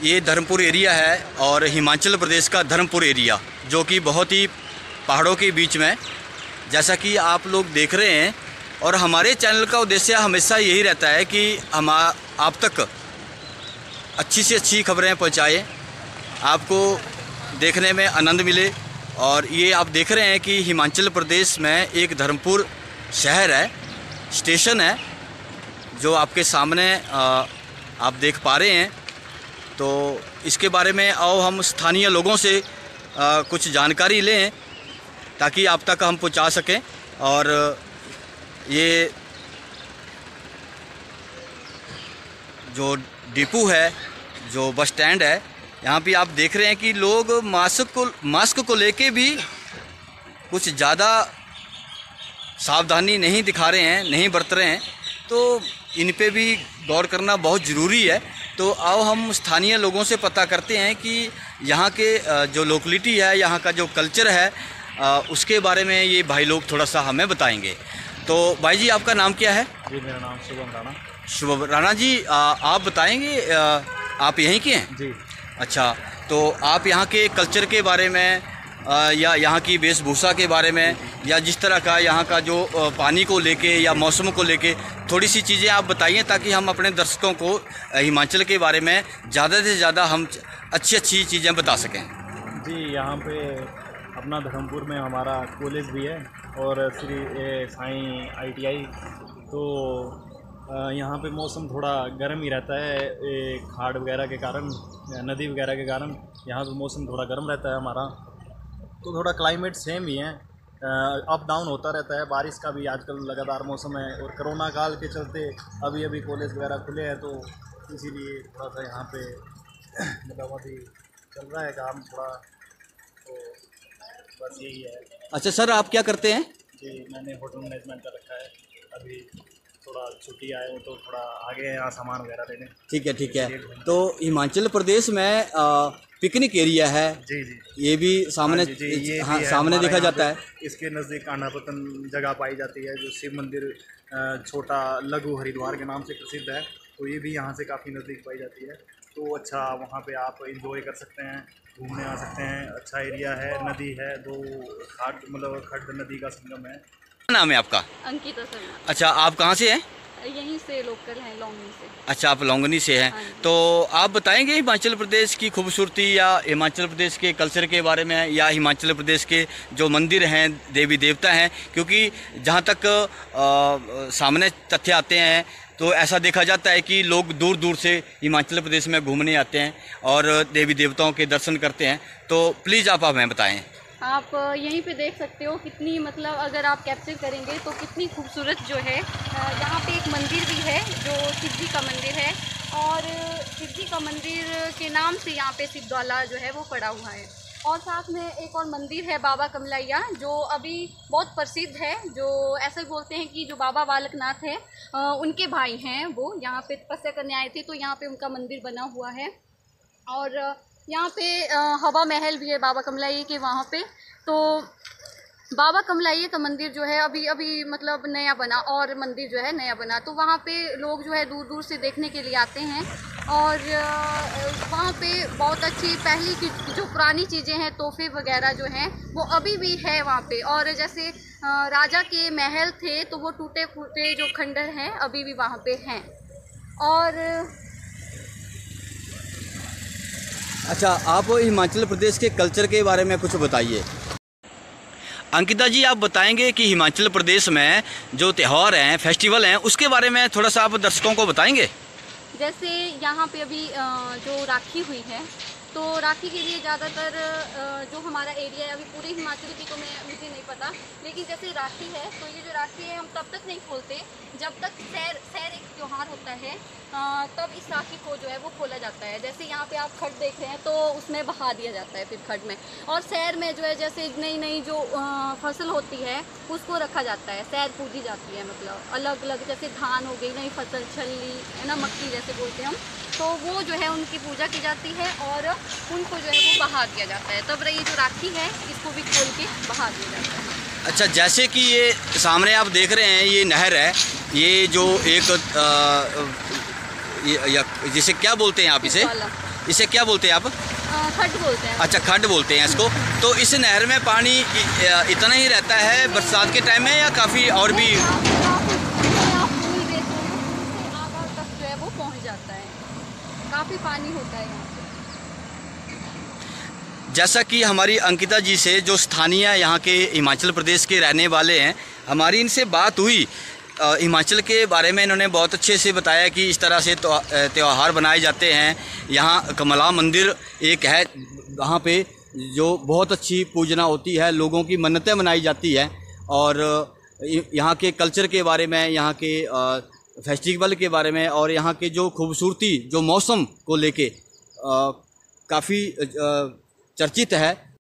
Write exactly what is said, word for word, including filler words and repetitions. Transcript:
ये धर्मपुर एरिया है और हिमाचल प्रदेश का धर्मपुर एरिया, जो कि बहुत ही पहाड़ों के बीच में, जैसा कि आप लोग देख रहे हैं। और हमारे चैनल का उद्देश्य हमेशा यही रहता है कि हम आप तक अच्छी से अच्छी खबरें पहुंचाएं, आपको देखने में आनंद मिले। और ये आप देख रहे हैं कि हिमाचल प्रदेश में एक धर्मपुर शहर है, स्टेशन है, जो आपके सामने आप देख पा रहे हैं। तो इसके बारे में आओ हम स्थानीय लोगों से आ, कुछ जानकारी लें ताकि आप तक हम पहुंचा सकें। और ये जो डिपो है, जो बस स्टैंड है, यहाँ पे आप देख रहे हैं कि लोग मास्क को मास्क को लेके भी कुछ ज़्यादा सावधानी नहीं दिखा रहे हैं, नहीं बरत रहे हैं। तो इन पे भी गौर करना बहुत ज़रूरी है। तो आओ हम स्थानीय लोगों से पता करते हैं कि यहाँ के जो लोकेलिटी है, यहाँ का जो कल्चर है, उसके बारे में ये भाई लोग थोड़ा सा हमें बताएंगे। तो भाई जी, आपका नाम क्या है? जी, मेरा नाम शुभम राणा। शुभम राणा जी, आप बताएंगे, आप यहीं के हैं? जी। अच्छा, तो आप यहाँ के कल्चर के बारे में या यहाँ की वेशभूषा के बारे में, या जिस तरह का यहाँ का जो पानी को लेके या मौसम को लेके थोड़ी सी चीज़ें आप बताइए, ताकि हम अपने दर्शकों को हिमाचल के बारे में ज़्यादा से ज़्यादा हम अच्छी अच्छी चीज़ें बता सकें। जी, यहाँ पे अपना धर्मपुर में हमारा कॉलेज भी है और Shri Sai I T I. तो यहाँ पे मौसम थोड़ा गर्म ही रहता है, खाड़ वगैरह के कारण, नदी वगैरह के कारण यहाँ पे मौसम थोड़ा गर्म रहता है हमारा। तो थोड़ा क्लाइमेट सेम ही है, अप डाउन होता रहता है। बारिश का भी आजकल लगातार मौसम है, और कोरोना काल के चलते अभी अभी कॉलेज वगैरह खुले हैं, तो इसीलिए थोड़ा सा यहाँ पे मतलब अभी चल रहा है काम थोड़ा, तो बस यही है। अच्छा सर, आप क्या करते हैं? जी, मैंने होटल मैनेजमेंट का रखा है, अभी थोड़ा छुट्टी आए हो तो थोड़ा आगे यहाँ सामान वगैरह लेने। ठीक है, ठीक है। तो हिमाचल प्रदेश में आ, पिकनिक एरिया है। जी जी, ये भी सामने, हाँ, जी, जी, ये हाँ, भी सामने देखा जाता है। इसके नज़दीक कान्हापतन जगह पाई जाती है, जो शिव मंदिर छोटा लघु हरिद्वार के नाम से प्रसिद्ध है। तो ये भी यहाँ से काफ़ी नज़दीक पाई जाती है। तो अच्छा, वहाँ पे आप इंजॉय कर सकते हैं, घूमने आ सकते हैं। अच्छा एरिया है, नदी है, दो घाट मतलब खड्ड नदी का संगम है। क्या नाम है आपका? अंकिता शर्मा। अच्छा, आप कहाँ से हैं? यहीं से लोकल हैं, लोंगनी से। अच्छा, आप लोंगनी से हैं। तो आप बताएंगे हिमाचल प्रदेश की खूबसूरती, या हिमाचल प्रदेश के कल्चर के बारे में, या हिमाचल प्रदेश के जो मंदिर हैं, देवी देवता हैं? क्योंकि जहाँ तक आ, सामने तथ्य आते हैं, तो ऐसा देखा जाता है कि लोग दूर दूर से हिमाचल प्रदेश में घूमने आते हैं और देवी देवताओं के दर्शन करते हैं। तो प्लीज़ आप हमें बताएं। आप यहीं पे देख सकते हो कितनी, मतलब अगर आप कैप्चर करेंगे तो कितनी खूबसूरत जो है। यहाँ पे एक मंदिर भी है जो शिव जी का मंदिर है, और शिव जी का मंदिर के नाम से यहाँ पे शिवज्वाला जो है वो पड़ा हुआ है। और साथ में एक और मंदिर है बाबा कमलैया, जो अभी बहुत प्रसिद्ध है। जो ऐसे बोलते हैं कि जो बाबा बालकनाथ है, उनके भाई हैं, वो यहाँ पे तपस्या करने आए थे, तो यहाँ पे उनका मंदिर बना हुआ है। और यहाँ पे हवा महल भी है बाबा कमलैया के वहाँ पे। तो बाबा कमलैया का मंदिर जो है अभी अभी मतलब नया बना, और मंदिर जो है नया बना, तो वहाँ पे लोग जो है दूर दूर से देखने के लिए आते हैं। और वहाँ पे बहुत अच्छी पहली की जो पुरानी चीज़ें हैं, तोहफे वगैरह जो हैं, वो अभी भी है वहाँ पे। और जैसे राजा के महल थे, तो वो टूटे फूटे जो खंडर हैं अभी भी वहाँ पे हैं। और अच्छा, आप हिमाचल प्रदेश के कल्चर के बारे में कुछ बताइए। अंकिता जी, आप बताएंगे कि हिमाचल प्रदेश में जो त्यौहार हैं, फेस्टिवल हैं, उसके बारे में थोड़ा सा आप दर्शकों को बताएंगे। जैसे यहाँ पे अभी जो राखी हुई है, तो राखी के लिए ज़्यादातर जो हमारा एरिया है, अभी पूरे हिमाचल की तो मैं मुझे नहीं पता, लेकिन जैसे राखी है, तो ये जो राखी है हम तब तक नहीं खोलते जब तक सैर सैर एक त्यौहार होता है, तब इस राखी को जो है वो खोला जाता है। जैसे यहाँ पे आप खड देख रहे हैं, तो उसमें बहा दिया जाता है फिर खड में। और सैर में जो है जैसे नई नई जो फसल होती है उसको रखा जाता है, सैर पूजी जाती है, मतलब अलग अलग, जैसे धान हो गई, नई फसल, छल्ली है ना, मक्की जैसे बोलते हैं हम, तो वो जो है उनकी पूजा की जाती है और उनको जो है वो बहा दिया जाता है। तब ये जो राखी है इसको भी खोल के बहा दिया जाता है। अच्छा, जैसे कि ये सामने आप देख रहे हैं, ये नहर है, ये जो एक आ, ये जिसे क्या बोलते हैं आप इसे? इसे क्या बोलते हैं आप? अ, खड्ड बोलते हैं। अच्छा, खड्ड बोलते हैं इसको। तो इस नहर में पानी इ- इतना ही रहता है बरसात के टाइम में या काफ़ी और भी? आप आप पुल देते हैं, पुल से आगे तक जो है वो पहुंच जाता है, काफ़ी पानी होता है यहाँ पे। जैसा कि हमारी अंकिता जी से, जो स्थानीय यहाँ के हिमाचल प्रदेश के रहने वाले हैं, हमारी इनसे बात हुई अ, हिमाचल के बारे में। इन्होंने बहुत अच्छे से बताया कि इस तरह से त्यौहार बनाए जाते हैं। यहाँ कमला मंदिर एक है, वहाँ पे जो बहुत अच्छी पूजना होती है, लोगों की मन्नतें मनाई जाती है। और यहाँ के कल्चर के बारे में, यहाँ के फेस्टिवल के बारे में और यहाँ के जो खूबसूरती, जो मौसम को लेके काफ़ी चर्चित है।